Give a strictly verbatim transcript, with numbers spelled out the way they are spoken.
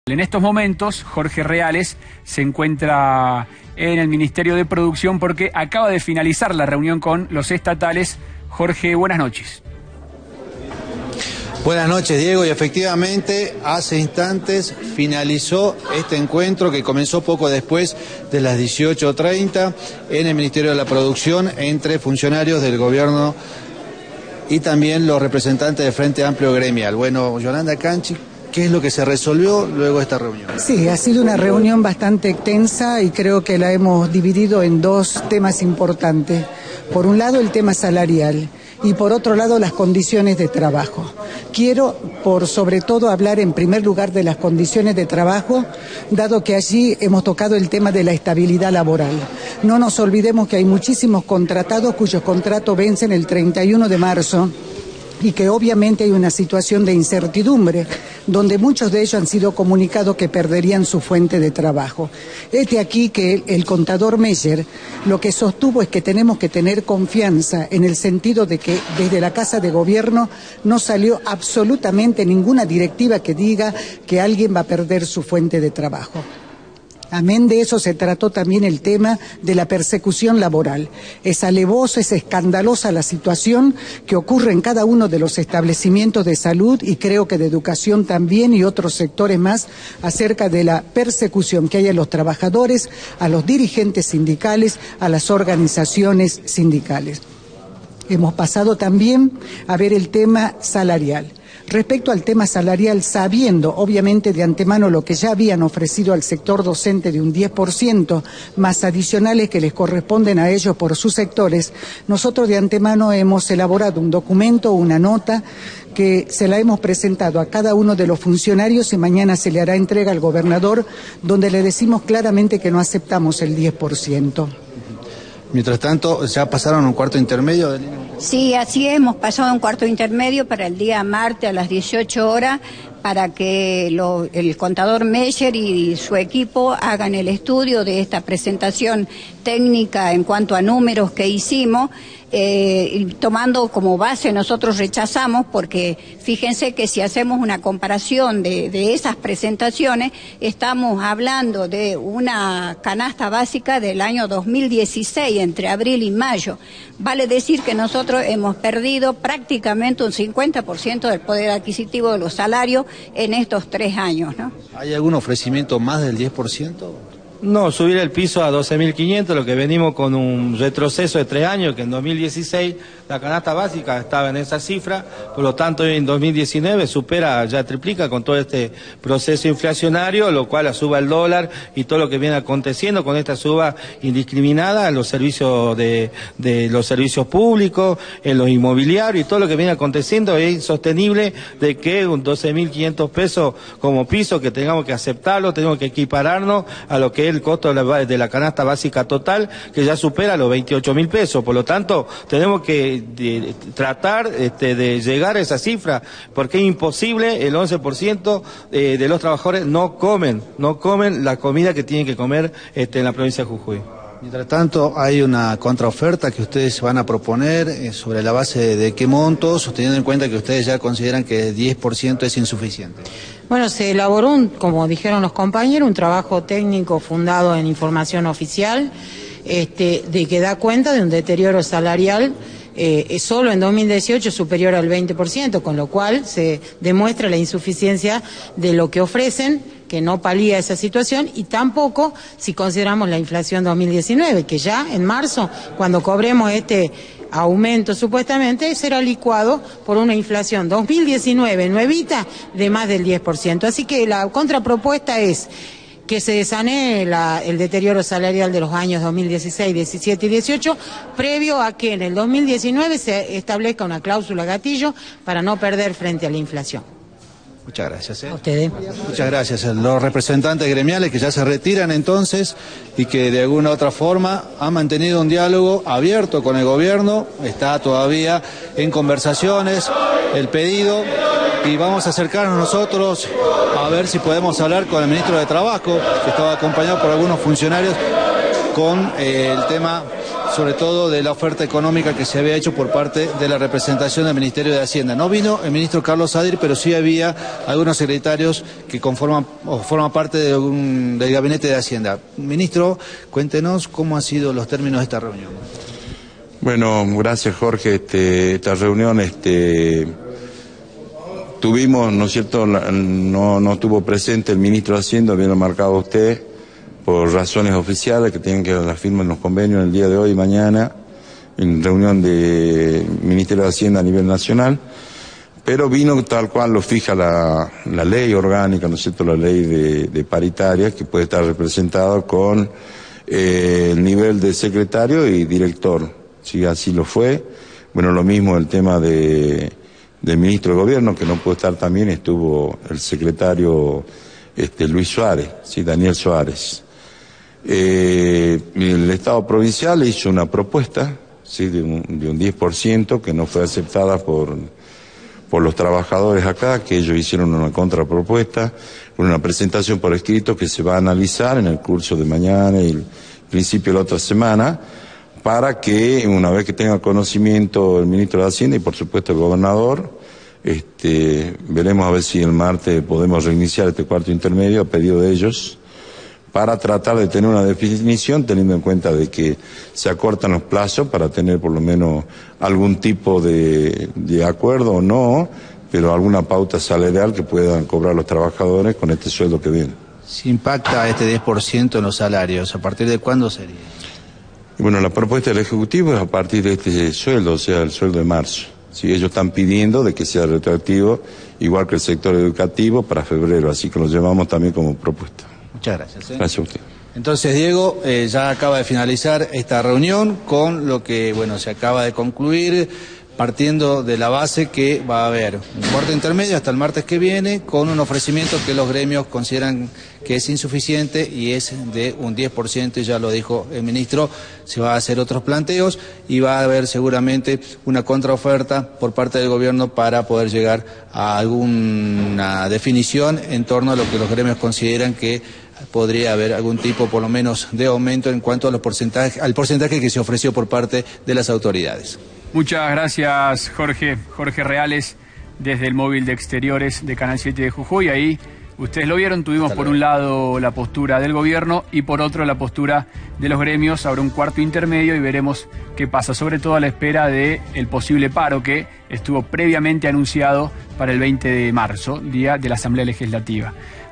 En estos momentos, Jorge Reales se encuentra en el Ministerio de Producción porque acaba de finalizar la reunión con los estatales. Jorge, buenas noches. Buenas noches, Diego, y efectivamente hace instantes finalizó este encuentro que comenzó poco después de las dieciocho treinta en el Ministerio de la Producción entre funcionarios del gobierno y también los representantes del Frente Amplio Gremial. Bueno, Yolanda Canchi, ¿qué es lo que se resolvió luego de esta reunión? Sí, ha sido una reunión bastante extensa y creo que la hemos dividido en dos temas importantes. Por un lado, el tema salarial y por otro lado, las condiciones de trabajo. Quiero, por sobre todo, hablar en primer lugar de las condiciones de trabajo, dado que allí hemos tocado el tema de la estabilidad laboral. No nos olvidemos que hay muchísimos contratados cuyos contratos vencen el treinta y uno de marzo. Y que obviamente hay una situación de incertidumbre, donde muchos de ellos han sido comunicados que perderían su fuente de trabajo. Este aquí que el, el contador Meyer lo que sostuvo es que tenemos que tener confianza en el sentido de que desde la Casa de Gobierno no salió absolutamente ninguna directiva que diga que alguien va a perder su fuente de trabajo. Amén de eso se trató también el tema de la persecución laboral. Es alevosa, es escandalosa la situación que ocurre en cada uno de los establecimientos de salud y creo que de educación también y otros sectores más acerca de la persecución que hay a los trabajadores, a los dirigentes sindicales, a las organizaciones sindicales. Hemos pasado también a ver el tema salarial. Respecto al tema salarial, sabiendo obviamente de antemano lo que ya habían ofrecido al sector docente de un diez por ciento más adicionales que les corresponden a ellos por sus sectores, nosotros de antemano hemos elaborado un documento, una nota, que se la hemos presentado a cada uno de los funcionarios y mañana se le hará entrega al gobernador, donde le decimos claramente que no aceptamos el diez por ciento. Mientras tanto, ¿ya pasaron un cuarto intermedio? Sí, así es, hemos pasado un cuarto intermedio para el día martes a las dieciocho horas para que lo, el contador Meyer y su equipo hagan el estudio de esta presentación técnica en cuanto a números que hicimos, eh, tomando como base nosotros rechazamos porque fíjense que si hacemos una comparación de, de esas presentaciones, estamos hablando de una canasta básica del año dos mil dieciséis, entre abril y mayo. Vale decir que nosotros hemos perdido prácticamente un cincuenta por ciento del poder adquisitivo de los salarios en estos tres años, ¿no? ¿Hay algún ofrecimiento más del diez por ciento? No, subir el piso a doce mil quinientos, lo que venimos con un retroceso de tres años, que en dos mil dieciséis la canasta básica estaba en esa cifra, por lo tanto en dos mil diecinueve supera, ya triplica con todo este proceso inflacionario, lo cual suba el dólar y todo lo que viene aconteciendo con esta suba indiscriminada en los servicios de, de los servicios públicos, en los inmobiliarios y todo lo que viene aconteciendo es insostenible de que un doce mil quinientos pesos como piso que tengamos que aceptarlo, tenemos que equipararnos a lo que es el costo de la, de la canasta básica total, que ya supera los veintiocho mil pesos. Por lo tanto, tenemos que de, tratar este, de llegar a esa cifra, porque es imposible, el once por ciento de, de los trabajadores no comen, no comen la comida que tienen que comer este, en la provincia de Jujuy. Mientras tanto, hay una contraoferta que ustedes van a proponer eh, sobre la base de, de qué montos, teniendo en cuenta que ustedes ya consideran que el diez por ciento es insuficiente. Bueno, se elaboró, un, como dijeron los compañeros, un trabajo técnico fundado en información oficial, este, de que da cuenta de un deterioro salarial eh, solo en dos mil dieciocho superior al veinte por ciento, con lo cual se demuestra la insuficiencia de lo que ofrecen, que no palía esa situación, y tampoco si consideramos la inflación dos mil diecinueve, que ya en marzo, cuando cobremos este aumento supuestamente, será licuado por una inflación dos mil diecinueve nuevita de más del diez por ciento. Así que la contrapropuesta es que se desanee la, el deterioro salarial de los años dos mil dieciséis, diecisiete y dieciocho, previo a que en el dos mil diecinueve se establezca una cláusula gatillo para no perder frente a la inflación. Muchas gracias. ¿eh? A ustedes. Muchas gracias. Los representantes gremiales que ya se retiran entonces y que de alguna u otra forma han mantenido un diálogo abierto con el gobierno, está todavía en conversaciones el pedido y vamos a acercarnos nosotros a ver si podemos hablar con el ministro de Trabajo, que estaba acompañado por algunos funcionarios con eh, el tema sobre todo de la oferta económica que se había hecho por parte de la representación del Ministerio de Hacienda. No vino el ministro Carlos Sadir, pero sí había algunos secretarios que conforman o forman parte de un, del gabinete de Hacienda. Ministro, cuéntenos cómo han sido los términos de esta reunión. Bueno, gracias Jorge. Este, esta reunión este, tuvimos, ¿no es cierto?, no, no estuvo presente el ministro de Hacienda, bien lo ha marcado usted, por razones oficiales que tienen que ver la firma en los convenios el día de hoy y mañana, en reunión de Ministerio de Hacienda a nivel nacional, pero vino tal cual lo fija la, la ley orgánica, ¿no es cierto?, la ley de, de paritaria, que puede estar representado con eh, el nivel de secretario y director. Sí, así lo fue. Bueno, lo mismo el tema de, del ministro de Gobierno, que no pudo estar también, estuvo el secretario este, Luis Suárez, sí, Daniel Suárez. Eh, el Estado provincial hizo una propuesta, sí, de un, de un diez por ciento que no fue aceptada por, por los trabajadores acá, que ellos hicieron una contrapropuesta, una presentación por escrito que se va a analizar en el curso de mañana y el principio de la otra semana, para que una vez que tenga conocimiento el ministro de Hacienda y por supuesto el gobernador, este, veremos a ver si el martes podemos reiniciar este cuarto intermedio a pedido de ellos, para tratar de tener una definición, teniendo en cuenta de que se acortan los plazos para tener por lo menos algún tipo de, de acuerdo o no, pero alguna pauta salarial que puedan cobrar los trabajadores con este sueldo que viene. Si impacta este diez por ciento en los salarios, ¿a partir de cuándo sería? Bueno, la propuesta del Ejecutivo es a partir de este sueldo, o sea, el sueldo de marzo. Sí, ellos están pidiendo de que sea retroactivo, igual que el sector educativo, para febrero, así que lo llevamos también como propuesta. Muchas gracias. ¿eh? Gracias a usted. Entonces, Diego, eh, ya acaba de finalizar esta reunión con lo que, bueno, se acaba de concluir, partiendo de la base que va a haber un cuarto intermedio hasta el martes que viene, con un ofrecimiento que los gremios consideran que es insuficiente y es de un diez por ciento, y ya lo dijo el ministro, se va a hacer otros planteos y va a haber seguramente una contraoferta por parte del gobierno para poder llegar a alguna definición en torno a lo que los gremios consideran que podría haber algún tipo, por lo menos, de aumento en cuanto a los porcentajes, al porcentaje que se ofreció por parte de las autoridades. Muchas gracias, Jorge. Jorge Reales, desde el móvil de exteriores de Canal siete de Jujuy. Ahí, ustedes lo vieron, tuvimos por un lado la postura del gobierno y por otro la postura de los gremios. Habrá un cuarto intermedio y veremos qué pasa, sobre todo a la espera del posible paro que estuvo previamente anunciado para el veinte de marzo, día de la Asamblea Legislativa.